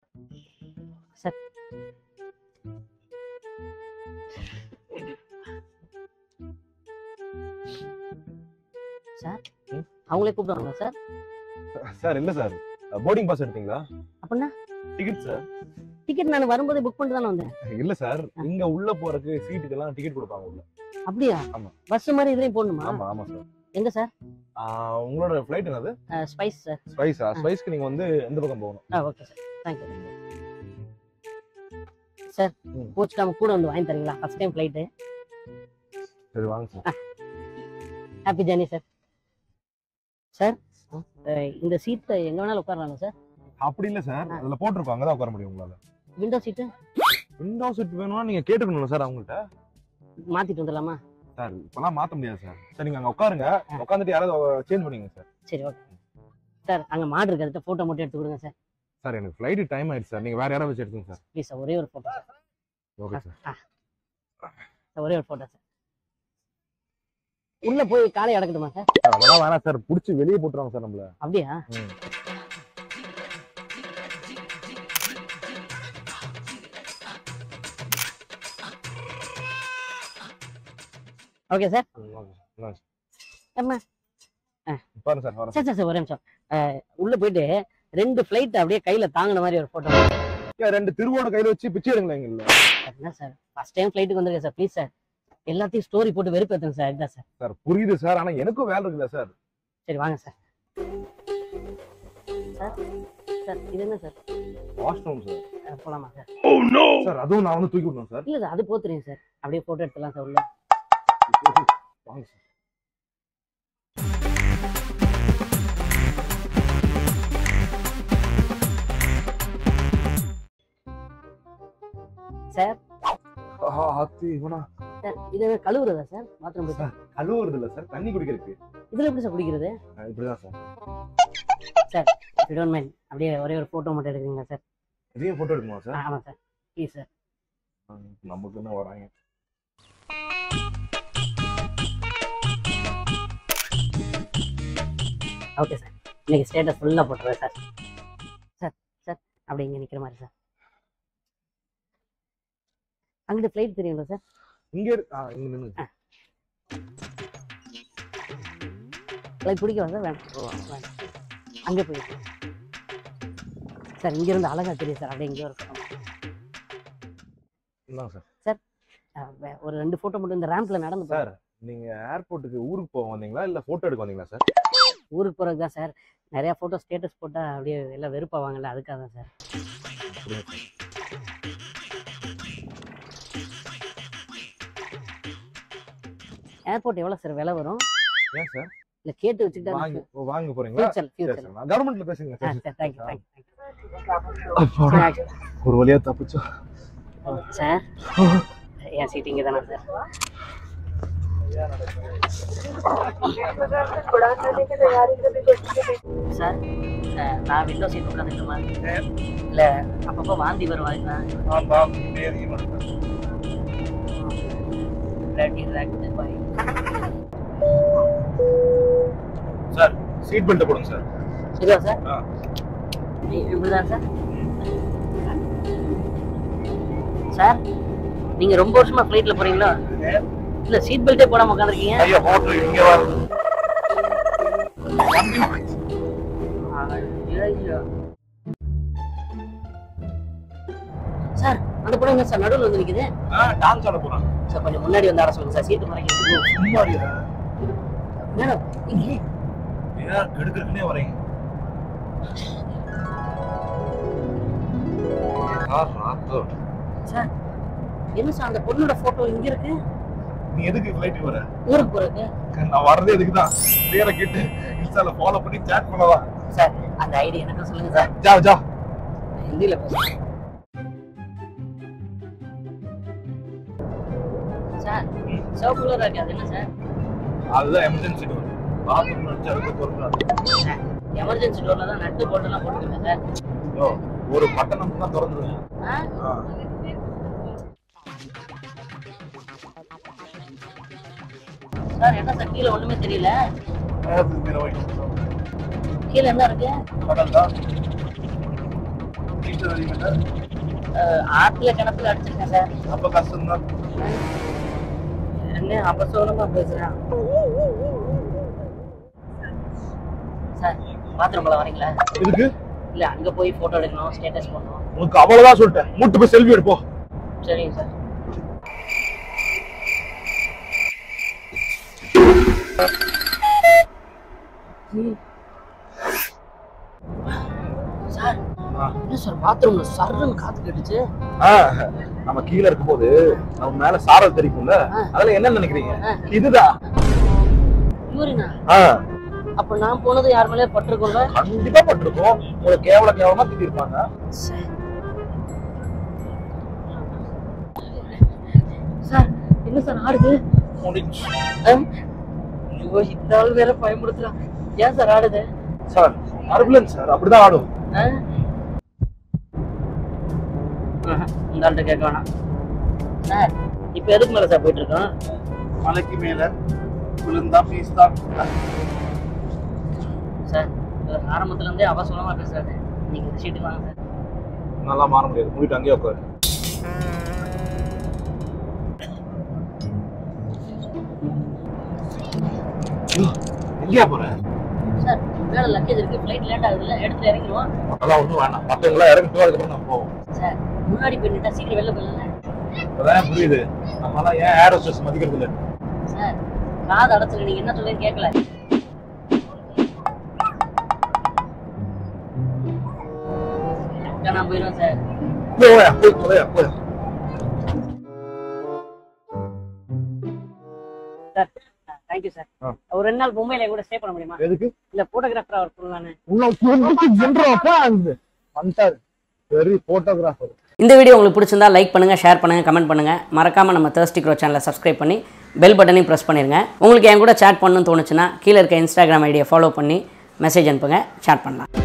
Sir sir அவங்களே கூப்பிடுவாங்க sir? Sir இல்ல சார், போர்டிங் பாஸ் எடுத்தீங்களா? அப்படின்னா டிக்கெட் சார். டிக்கெட் நான் வரும்போது புக் பண்ணிட்டு தானே வந்தேன். இல்ல சார், இங்க உள்ள போறதுக்கு சீட்டுக்கெல்லாம் டிக்கெட் கொடுப்பாங்க உள்ள. அப்படியா? ஆமா. பஸ் மாதிரி இதுலயும் போடணுமா? ஆமா ஆமா சார். எங்க சார்? உங்களோட ஃளைட் என்னது? Spice sir. ஸ்பைஸா? ஸ்பைஸ்க்கு நீங்க வந்து எந்த பக்கம் போகணும்? Okay sir, thank you sir. கோச்சுக்காம கூட வந்து வாங்கி தரீங்களா? First time flight. சரி வாங்க sir. Happy journey sir. Sir இந்த சீட் எங்க வேணாலும் உட்காரலாமா சார்? அப்படி இல்ல சார், அதுல போட்டுருக்கோம், அங்கதான் உட்கார முடியும் உங்களால. Window seat? விண்டோ சீட் வேணும்னா நீங்க கேட்டுக்கணும் சார் அவங்கள்ட்ட. மாத்திட்டு வந்துடலாமா சார்? இப்பெல்லாம் மாத்த முடியாது சார். சரி நீங்க அங்க உட்காருங்க, உட்காந்துட்டு யாராவது சேஞ்ச் பண்ணிங்க சார். சரி ஓகே சார். அங்க மாடு இருக்கு, அதுட்ட போட்டோ மட்டும் எடுத்து கொடுங்க சார். சார் எனக்கு ஃளைட் டைம் ஆயிடுச்சு சார், நீங்க வேற யாராவது வச்சு எடுத்துங்க சார். ப்ளீஸ் சார், ஒரே ஒரு போட்டோ சார். Okay sir. ஒரே ஒரு போட்டோ சார். உள்ள போய் காலை அடக்கட்டுமா சார்? அதெல்லாம் வேணாம் சார், புடிச்சு வெளியே போட்டுருவாங்க சார் நம்மள. அப்படியா? Okay sir. அம்மா பாருங்க சார், வரேன் சார். சார் ஒரே நிமிஷம். உள்ள போயிட்டு 2 ஃளைட் அப்படியே கையில தாங்கின மாதிரி ஒரு போட்டோ. 2 திருவோட கையில வச்சு பிச்சை எடுங்களா? இல்ல என்ன சார், ஃபர்ஸ்ட் டைம் ஃளைட்டுக்கு வந்திருக்கேன் சார். ப்ளீஸ் சார், எல்லாத்தையும் ஸ்டோரி போட்டு வெறுப்பேத்துங்க சார். இதுதான் சார். சார் புரியுது சார், ஆனா எனக்கும் வேலை இருக்குல்ல சார். சரி வாங்க சார். சார் சார் இது என்ன சார்? Washroom sir. போலாமா சார்? ஓ நோ சார், அதுவும் நான் வந்து தூக்கி விடணும் சார். இல்ல சார், அது போத்துறீங்க சார். அப்படியே போட்டோ எடுத்துலாம் சார் உள்ள. வாங்க சார். சார் சார் இது கழுவுறதா சார்? பாத்ரூம் போய் சார் கழுவுறது இல்ல சார், தண்ணி குடிக்கிறதுக்கு. இதுல எப்படி சார் குடிக்கிறது? இப்படிதான் sir. Sir if you don't mind, அப்படியே ஒரே ஒரு போட்டோ மட்டும் எடுக்கிறீங்களா சார்? இதையும் போட்டோ எடுக்கணுமா சார்? ஆமா சார், ப்ளீஸ் சார். நமக்கு என்ன வராங்க. ஓகே சார், இன்னைக்கு ஸ்டேட்டஸ் ஃபுல்லா போட்டுறேன் சார். சார் சார் அப்படியே இங்க நிக்கிற மாதிரி சார். அங்கிட்டு ஃளைட் தெரியுங்களா சார்? இங்க இங்க நின்னு. ஃளைட் பிடிக்கவா சார்? வேண்டாம், அங்கே போய் சார். இங்க இருந்து அழகா தெரியும் சார். அப்படியே இங்கே இருக்கும் சார். சார் ஒரு 2 போட்டோ மட்டும் இந்த ரேம்ப்ல நடந்து. சார் நீங்க ஏர்போர்ட்டுக்கு ஊருக்கு போக வந்தீங்களா இல்ல போட்டோ எடுக்க வந்தீங்களா சார்? ஊருக்கு போறதுக்கு தான் சார். நிறைய போட்டோ ஸ்டேட்டஸ் போட்டா அப்படியே எல்லாம் வெறுப்பாவாங்கல்ல, அதுக்காக தான் சார். ஏர்போர்ட் எவ்வளவு சார் விலை வரும்? ஏன் சார்? இல்ல கேட்டு வச்சுக்கிட்டா வாங்க போறீங்களா? ஃபியூச்சர் கவர்மெண்ட்ல பேசுங்க சார். Thank you. ஒரு வழியா தப்பிச்சோம் சார். என் சீட் இங்க தானே சார்? சார் நான் விண்டோ சீட் உட்காந்துட்டுமா? இல்ல அப்பப்போ வாந்தி வருவாங்க. சார் சீட் பெல்ட் போடுங்க சார். சரியா சார்? இப்படிதான் சார். சார் நீங்க ரொம்ப வருஷமா ஃளைட்ல போறீங்களா? இல்ல சீட் பெல்ட்டே போடாம உட்கார்ந்திருக்கீங்க. ஐயா ஹோட்டல் இங்க வா. சார் அந்த பொண்ணு சார் நடுவுல வந்து நிக்குது. டான்ஸ் ஆட போறாங்க சார். கொஞ்சம் முன்னாடி வந்து ஆட சொல்லுங்க சார். சீட் மறைக்க. சும்மா இருங்க மேடம், இங்க ஏன் எடுக்கிறதுனே வரீங்க? சார் என்ன சார் அந்த பொண்ணோட போட்டோ இங்க இருக்கு? நீ எதுக்கு ஃளைட் வர? ஊருக்கு போறதுக்கு. நான் வரதே எதுக்கு தான், பேரை கேட்டு இன்ஸ்டால ஃபாலோ பண்ணி சேட் பண்ணவா? சார் அந்த ஐடி எனக்கு சொல்லுங்க சார். ஜா ஜா. ஹிந்தில பேசுங்க சார். சோப்பு கலரா இருக்கு, அது என்ன சார்? அதுதான் எமர்ஜென்சி டோர். பாத்ரூம் நடிச்சா அதுக்கு பொறுக்காது. எமர்ஜென்சி டோர்ல தான் நட்டு போட்டெல்லாம் போட்டுருங்க சார். ஓ ஒரு பட்டன் மட்டும் தான் திறந்துருவேன். சார் என்ன சார் கீழே ஒண்ணுமே தெரியல. கீழே என்ன இருக்கு? கடல் தான். நீச்சல் அடிக்கல ஆத்துல கிணத்துல அடிச்சிருக்கேன் சார். அப்ப கஷ்டம் தான். என்ன அபசோனமா பேசுறேன் சார். பாத்ரூம்ல வரீங்களா? இதுக்கு இல்ல அங்க போய் போட்டோ எடுக்கணும், ஸ்டேட்டஸ் பண்ணணும். உனக்கு அவ்வளவுதான் சொல்லிட்டேன். மூட்டு போய் செல்ஃபி எடுப்போம். சரிங்க சார். சார் என்ன சார் பாத்ரூம்ல சர்ன்னு காத்து கேட்டுச்சு. நம்ம கீழ இருக்கும்போது நம்ம மேல சாரல் தெரியும்ல, அதெல்லாம் என்ன நினைக்கிறீங்க? இதுதான் யூரினா. அப்ப நான் போனது யார் மேலே பட்டிருக்கோம்ல? கண்டிப்பா பட்டிருக்கோம். உங்களுக்கு கேவலமா திட்டிருப்பாங்க. சார் என்ன சார் ஆடுது? முடிஞ்சு. ஐயோ இந்த ஆள் வேற பயமுடுத்துறான். ஏன் சார் ஆடுது? சார் அர்புலன்ஸ் சார், அப்படிதான் ஆடும். இந்த ஆள்கிட்ட கேட்க வேணாம் சார். இப்ப எதுக்கு மேல சார் போயிட்டு இருக்கோம்? மலைக்கு மேல விழுந்தா பீஸ் தான் சார். ஆரம்பத்துல இருந்தே அவசரமா பேசுறாரு. நீங்க இந்த சீட்டுக்கு வாங்க சார். நல்லா மாற முடியாது, மூடிட்டு அங்கேயே உட்காரு. எங்கேயா போற? சார் மேல லக்கேஜ் இருக்கு, ஃளைட் லேட் ஆகுதுல்ல, எடுத்து இறங்கிடுவோம். அதெல்லாம் ஒண்ணும் வேணாம், மத்தவங்களா இறங்கிட்டு அதுக்கப்புறம் நம்ம போவோம். சார் முன்னாடி போயிட்டா சீக்கிரம் வெளில போயிடல. அதான் புரியுது, நம்மலாம் ஏன் ஏர் ஹோஸ்டஸ் மதிக்கிறது இல்ல. சார் காது அடைச்சு நீங்க என்ன சொல்லுங்க கேட்கல. நான் போயிடுவேன் சார். போயா. Sir thank you sir. ஒரு 2 நாள் மும்பைல கூட ஸ்டே பண்ண முடியுமா? எதுக்கு? இல்ல போட்டோகிராஃபரா ஒர்க் பண்ணலான்னு. Very photographer. இந்த வீடியோ உங்களுக்கு பிடிச்சிருந்தா லைக் பண்ணுங்க, ஷேர் பண்ணுங்க, கமெண்ட் பண்ணுங்க. மறக்காம நம்ம Thirsty Crow சேனலை சப்ஸ்கிரைப் பண்ணி பெல் பட்டனையும் ப்ரெஸ் பண்ணிருங்க. உங்களுக்கு என் கூட சேட் பண்ணணும்னு தோணுச்சுன்னா கீழே இருக்க இன்ஸ்டாகிராம் ஐடியை ஃபாலோ பண்ணி மெசேஜ் அனுப்புங்க, சேட் பண்ணலாம்.